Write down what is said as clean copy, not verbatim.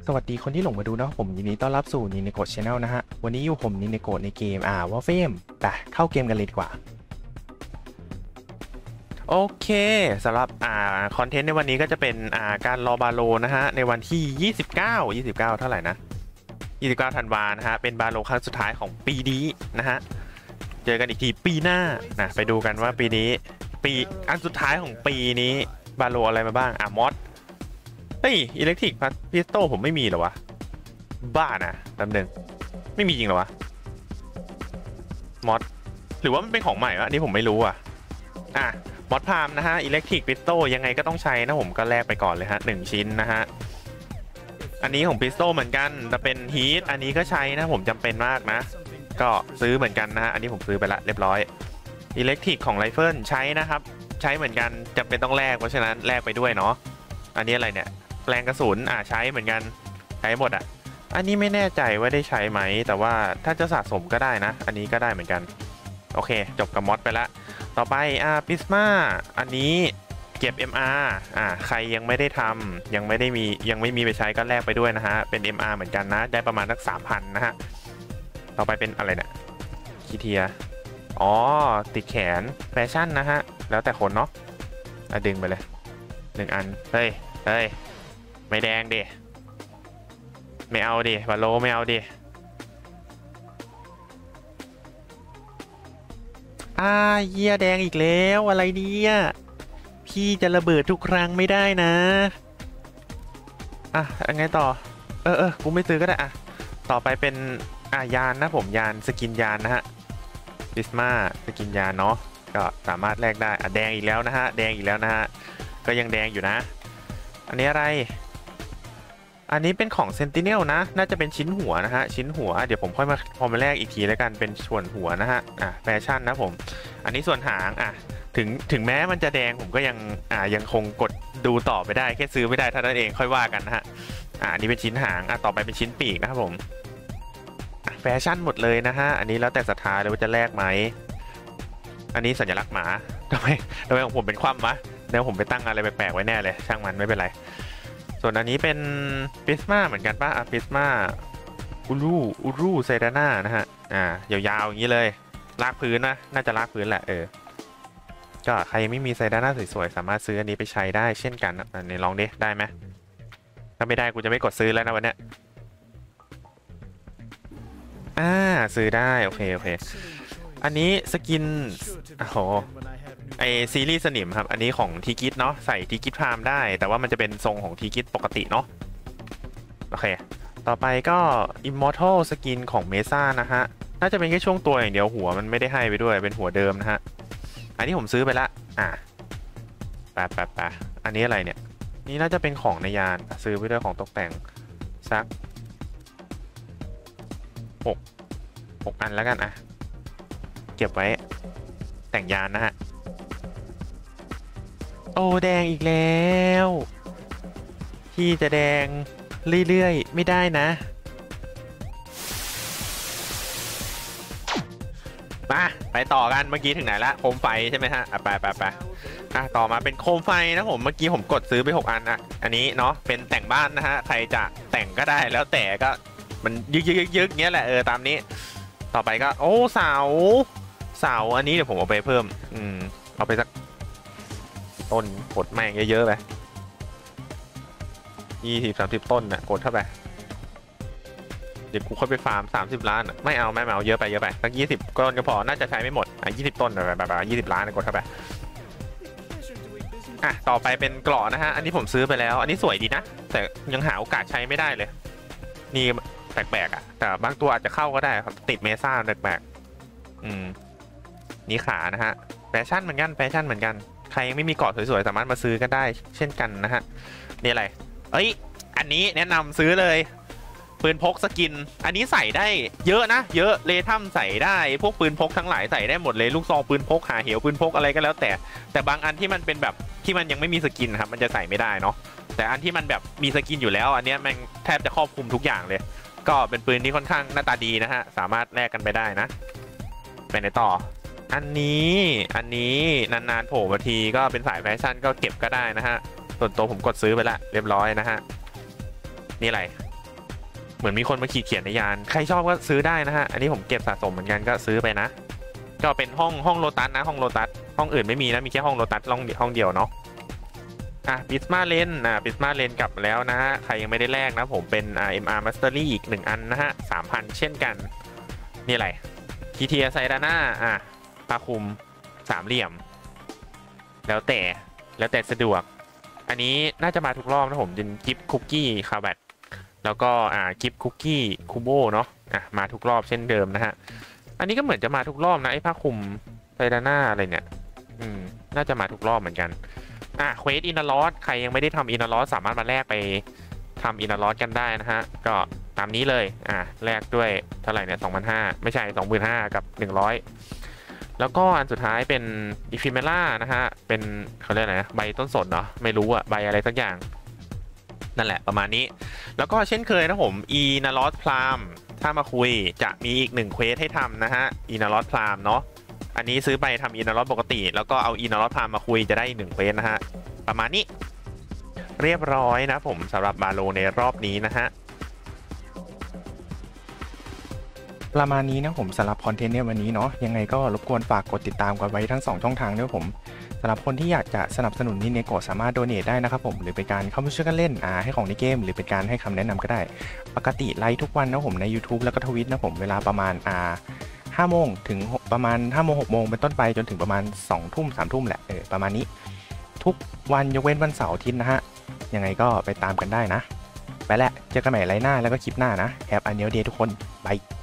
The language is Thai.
สวัสดีคนที่หลงมาดูนะครับผมยินดีต้อนรับสู่นินเนโกะชาแนลนะฮะวันนี้อยู่ผมนินเนโกะในเกมวอลเฟมไปเข้าเกมกันเลยดีกว่าโอเคสำหรับคอนเทนต์ในวันนี้ก็จะเป็นการรอบาโลนะฮะในวันที่29เท่าไหร่นะ29ธันวานะฮะเป็นบาโลครั้งสุดท้ายของปีนี้นะฮะเจอกันอีกทีปีหน้านะไปดูกันว่าปีนี้ปีอันสุดท้ายของปีนี้บาโลอะไรมาบ้างมอสเฮ้ยอิเล็กทริกพิสโตผมไม่มีเหรอวะบ้านะแป๊บนึงไม่มีจริงเหรอวะมอสหรือว่ามันเป็นของใหม่วะอันนี้ผมไม่รู้มอสพามนะฮะอิเล็กทริกพิสโตยังไงก็ต้องใช้นะผมก็แลกไปก่อนเลยฮะ1ชิ้นนะฮะอันนี้ของพิสโตเหมือนกันแต่เป็นฮีทอันนี้ก็ใช้นะผมจำเป็นมากนะก็ซื้อเหมือนกันนะฮะอันนี้ผมซื้อไปละเรียบร้อยอิเล็กทริกของไรเฟิลใช้นะครับใช้เหมือนกันจำเป็นต้องแลกเพราะฉะนั้นแลกไปด้วยเนาะอันนี้อะไรเนี่ยแปลงกระสุนใช้เหมือนกันใช้หมดอันนี้ไม่แน่ใจว่าได้ใช้ไหมแต่ว่าถ้าจะสะสมก็ได้นะอันนี้ก็ได้เหมือนกันโอเคจบกับมอสไปละต่อไปพิสมาอันนี้เก็บ MR ใครยังไม่ได้ทำยังไม่มีไปใช้ก็แลกไปด้วยนะฮะเป็น MR เหมือนกันนะได้ประมาณสัก 3,000 นะฮะต่อไปเป็นอะไรเนี่ยคีเทียติดแขนแฟชั่นนะฮะแล้วแต่คนเนาะดึงไปเลย1 อันเฮ้ยไม่แดงดิไม่เอาดิบาโลไม่เอาดิเหี้ยแดงอีกแล้วอะไรเนี่ยพี่จะระเบิดทุกครั้งไม่ได้นะยังไงต่อกูไม่ซื้อก็ได้ต่อไปเป็นยานนะผมยานสกินยานนะฮะบิสมาสกินยานเนาะก็สามารถแลกได้แดงอีกแล้วนะฮะแดงอีกแล้วนะฮะก็ยังแดงอยู่นะอันนี้อะไรอันนี้เป็นของ Sentinel นะน่าจะเป็นชิ้นหัวนะฮะชิ้นหัวเดี๋ยวผมค่อยมาแลกอีกทีแล้วกันเป็นส่วนหัวนะฮะแฟชั่นนะผมอันนี้ส่วนหางถึงแม้มันจะแดงผมก็ยังคงกดดูต่อไปได้แค่ซื้อไม่ได้เท่านั้นเองค่อยว่ากันนะฮะอันนี้เป็นชิ้นหางต่อไปเป็นชิ้นปีกนะครับผมแฟชั่นหมดเลยนะฮะอันนี้แล้วแต่ศรัทธาเลยว่าจะแลกไหมอันนี้สัญลักษณ์หมาทำไมของผมเป็นคว่ำมะแล้วผมไปตั้งอะไรแปลกๆไว้แน่เลยช่างมันไม่เป็นไรส่วนอันนี้เป็นพิสมาเหมือนกันป่ะพิสมาอูรูไซดาน่านะฮะยาวๆอย่างนี้เลยลากพื้นนะน่าจะลากพื้นแหละก็ใครไม่มีไซดาน่าสวยๆสามารถซื้ออันนี้ไปใช้ได้เช่นกันอันนี้ลองดิได้ไหมถ้าไม่ได้กูจะไม่กดซื้อแล้วนะวันเนี้ยซื้อได้โอเคอันนี้สกินซีรีส์สนิมครับอันนี้ของทีกิทเนาะใส่ทีกิทพามได้แต่ว่ามันจะเป็นทรงของทีกิทปกติเนาะโอเคต่อไปก็ Immortal สกินของเมซ่านะฮะน่าจะเป็นแค่ช่วงตัวอย่างเดียวหัวมันไม่ได้ให้ไปด้วยเป็นหัวเดิมนะฮะอันนี้ผมซื้อไปละแปะอันนี้อะไรเนี่ยนี่น่าจะเป็นของในยานซื้อไปด้วยของตกแต่งสัก6 อันแล้วกันเก็บไว้แต่งยานนะฮะแดงอีกแล้วที่จะแดงเรื่อยๆไม่ได้นะมาไปต่อกันเมื่อกี้ถึงไหนละโคมไฟใช่ไหมฮะไปต่อมาเป็นโคมไฟนะผมเมื่อกี้ผมกดซื้อไป6 อันอันนี้เนาะเป็นแต่งบ้านนะฮะใครจะแต่งก็ได้แล้วแต่ก็มันยึกเงี้ยแหละตามนี้ต่อไปก็เสาอันนี้เดี๋ยวผมเอาไปเพิ่มเอาไปสักต้นกดแม่งเยอะๆไป20-30 ต้นกดเข้าไปเดี๋ยวกูค่อยไปฟาร์ม30 ล้านไม่เอาเยอะไปสัก20 ต้นก็พอน่าจะใช้ไม่หมด20 ต้นแบบ20 ล้านกดเข้าไปต่อไปเป็นเกราะนะฮะอันนี้ผมซื้อไปแล้วอันนี้สวยดีนะแต่ยังหาโอกาสใช้ไม่ได้เลยนี่แปลกๆแต่บางตัวอาจจะเข้าก็ได้ติดเมซ่าแปลกๆนี่ขานะฮะแฟชั่นเหมือนกันใครยังไม่มีเกราะสวยๆสามารถมาซื้อกันได้เช่นกันนะฮะนี่อะไรอันนี้แนะนำซื้อเลยปืนพกสกินอันนี้ใส่ได้เยอะนะเยอะเลทัมใส่ได้พวกปืนพกทั้งหลายใส่ได้หมดเลยลูกซองปืนพกหาเหวปืนพกอะไรก็แล้วแต่บางอันที่มันเป็นแบบที่มันยังไม่มีสกินครับมันจะใส่ไม่ได้เนาะแต่อันที่มันแบบมีสกินอยู่แล้วอันนี้มันแทบจะครอบคลุมทุกอย่างเลยก็เป็นปืนที่ค่อนข้างหน้าตาดีนะฮะสามารถแลกกันไปได้นะไปไหนต่ออันนี้นานๆโผล่มาทีก็เป็นสายแฟชั่นก็เก็บก็ได้นะฮะส่วนตัวผมกดซื้อไปละเรียบร้อยนะฮะนี่อะไรเหมือนมีคนมาขีดเขียนในยานใครชอบก็ซื้อได้นะฮะอันนี้ผมเก็บสะสมเหมือนกันก็ซื้อไปนะก็เป็นห้องโลตัสนะห้องโลตัสห้องอื่นไม่มีนะมีแค่ห้องโลตัสห้องเดียวเนาะพิสมาเลนพิสมาเลนกลับแล้วนะฮะใครยังไม่ได้แลกนะผมเป็น MR Mastery อีก1อันนะฮะ 3,000 เช่นกันนี่อะไรทีเทียไซดาน่าผ้าคลุม3เหลี่ยมแล้วแต่สะดวกอันนี้น่าจะมาทุกรอบนะผมเป็นกิฟต์คุกกี้คาร์แบทแล้วก็กิฟต์คุกกี้คูโบเนาะมาทุกรอบเช่นเดิมนะฮะอันนี้ก็เหมือนจะมาทุกรอบนะไอ้ผ้าคลุมไซดาน่าอะไรเนี่ยน่าจะมาทุกรอบเหมือนกันเควสอินเนอร์ลอสใครยังไม่ได้ทำอินเนอร์ลอสสามารถมาแลกไปทำอินเนอร์ลอสกันได้นะฮะก็ตามนี้เลยแลกด้วยเท่าไหร่เนี่ย 2,500 ไม่ใช่ 25,000 กับ 100แล้วก็อันสุดท้ายเป็นอิฟิเมล่านะฮะเป็นเขาเรียกอะไรนะใบต้นสนเนาะไม่รู้ใบอะไรสักอย่างนั่นแหละประมาณนี้แล้วก็เช่นเคยนะผมอีนาลอสพรามถ้ามาคุยจะมีอีก1เควสให้ทำนะฮะอีนาลอสพรามเนาะอันนี้ซื้อไปทำอีนาลอสปกติแล้วก็เอาอีนาลอสพรามมาคุยจะได้อีก1เควสนะฮะประมาณนี้เรียบร้อยนะผมสำหรับบาโลในรอบนี้นะฮะประมาณนี้นะผมสำหรับคอนเทนต์ในวันนี้เนาะยังไงก็รบกวนฝากกดติดตามกันไว้ทั้ง2ช่องทางด้วยผมสำหรับคนที่อยากจะสนับสนุนนิเนโกะสามารถโดเนทได้นะครับผมหรือเป็นการเข้ามาช่วยกันเล่นให้ของในเกมหรือเป็นการให้คำแนะนำก็ได้ปกติไลฟ์ทุกวันนะผมใน YouTube แล้วก็ทวิตนะผมเวลาประมาณ5 โมงถึงประมาณ5 โมง 6 โมงเป็นต้นไปจนถึงประมาณ2 ทุ่ม 3 ทุ่มแหละประมาณนี้ทุกวันยกเว้นวันเสาร์อาทิตย์นะฮะยังไงก็ไปตามกันได้นะไปแล้วเจอกันใหม่ไลฟ์หน้าแล้วก็คลิปหน้านะแฮปอันเนียลเดย์ทุกคนบาย